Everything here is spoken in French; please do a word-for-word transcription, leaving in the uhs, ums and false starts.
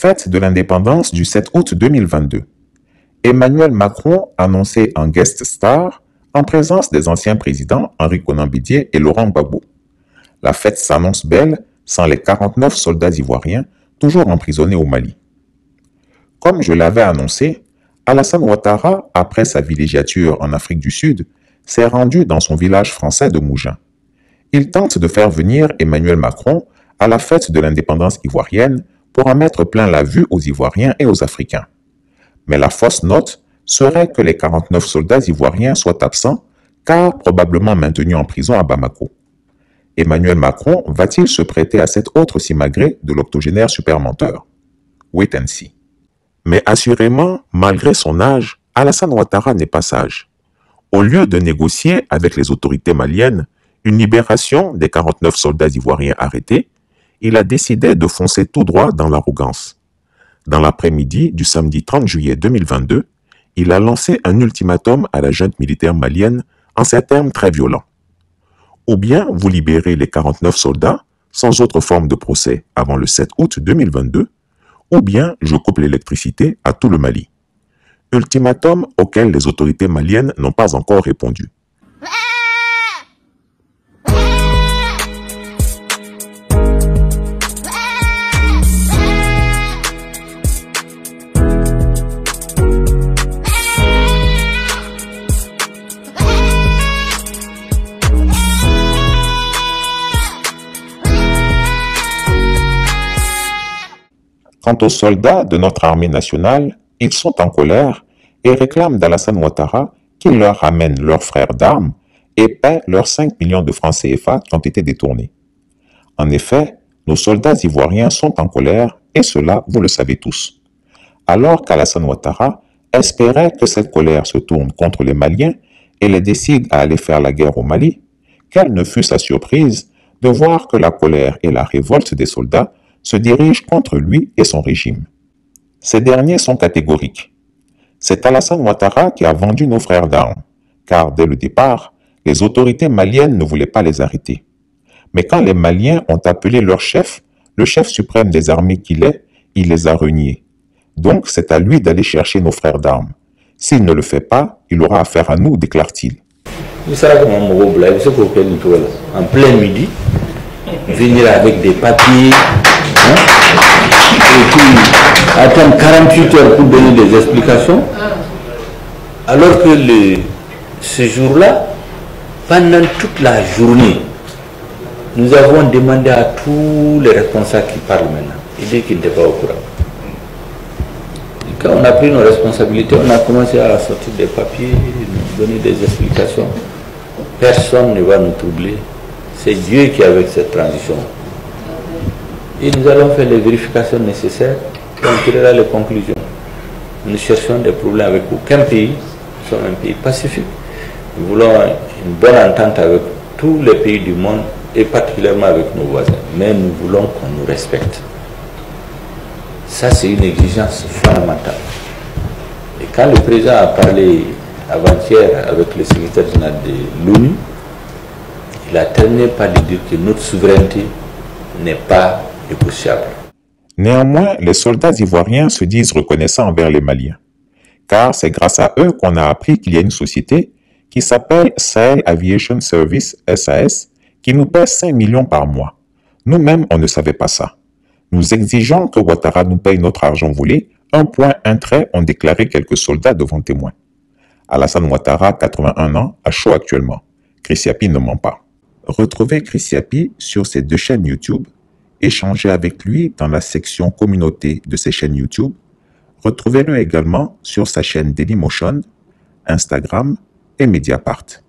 Fête de l'indépendance du sept août deux mille vingt-deux. Emmanuel Macron annoncé en guest star en présence des anciens présidents Henri Konan Bédié et Laurent Gbagbo. La fête s'annonce belle sans les quarante-neuf soldats ivoiriens toujours emprisonnés au Mali. Comme je l'avais annoncé, Alassane Ouattara, après sa villégiature en Afrique du Sud, s'est rendu dans son village français de Mougins. Il tente de faire venir Emmanuel Macron à la fête de l'indépendance ivoirienne pour en mettre plein la vue aux Ivoiriens et aux Africains. Mais la fausse note serait que les quarante-neuf soldats ivoiriens soient absents, car probablement maintenus en prison à Bamako. Emmanuel Macron va-t-il se prêter à cet autre simagrée de l'octogénaire supermenteur? Wait and see. Mais assurément, malgré son âge, Alassane Ouattara n'est pas sage. Au lieu de négocier avec les autorités maliennes une libération des quarante-neuf soldats ivoiriens arrêtés, il a décidé de foncer tout droit dans l'arrogance. Dans l'après-midi du samedi trente juillet deux mille vingt-deux, il a lancé un ultimatum à la junte militaire malienne en ces termes très violents. Ou bien vous libérez les quarante-neuf soldats sans autre forme de procès avant le sept août deux mille vingt-deux, ou bien je coupe l'électricité à tout le Mali. Ultimatum auquel les autorités maliennes n'ont pas encore répondu. Quant aux soldats de notre armée nationale, ils sont en colère et réclament d'Alassane Ouattara qu'il leur ramène leurs frères d'armes et paie leurs cinq millions de francs C F A qui ont été détournés. En effet, nos soldats ivoiriens sont en colère et cela, vous le savez tous. Alors qu'Alassane Ouattara espérait que cette colère se tourne contre les Maliens et les décide à aller faire la guerre au Mali, quelle ne fut sa surprise de voir que la colère et la révolte des soldats se dirigent contre lui et son régime. Ces derniers sont catégoriques. C'est Alassane Ouattara qui a vendu nos frères d'armes, car dès le départ, les autorités maliennes ne voulaient pas les arrêter. Mais quand les Maliens ont appelé leur chef, le chef suprême des armées qu'il est, il les a reniés. Donc c'est à lui d'aller chercher nos frères d'armes. S'il ne le fait pas, il aura affaire à nous, déclare-t-il. En plein midi, venir avec des papiers, hein, et puis attendre quarante-huit heures pour donner des explications, alors que le, ce jour-là, pendant toute la journée, nous avons demandé à tous les responsables qui parlent maintenant, et dès qu'ils n'étaient pas au courant. Et quand on a pris nos responsabilités, on a commencé à sortir des papiers, nous donner des explications. Personne ne va nous troubler. C'est Dieu qui est avec cette transition. Et nous allons faire les vérifications nécessaires et on tirera les conclusions. Nous cherchons des problèmes avec aucun pays. Nous sommes un pays pacifique. Nous voulons une bonne entente avec tous les pays du monde et particulièrement avec nos voisins. Mais nous voulons qu'on nous respecte. Ça, c'est une exigence fondamentale. Et quand le président a parlé avant-hier avec le secrétaire général de l'ONU, il a terminé par lui dire que notre souveraineté n'est pas négociable. Néanmoins, les soldats ivoiriens se disent reconnaissants envers les Maliens, car c'est grâce à eux qu'on a appris qu'il y a une société qui s'appelle Sahel Aviation Service, S A S, qui nous paie cinq millions par mois. Nous-mêmes, on ne savait pas ça. Nous exigeons que Ouattara nous paye notre argent volé, un point, un trait, ont déclaré quelques soldats devant témoins. Alassane Ouattara, quatre-vingt-un ans, a chaud actuellement. Chris Yapi ne ment pas. Retrouvez Chris Yapi sur ses deux chaînes YouTube, échangez avec lui dans la section communauté de ses chaînes YouTube, retrouvez-le également sur sa chaîne Dailymotion, Instagram et Mediapart.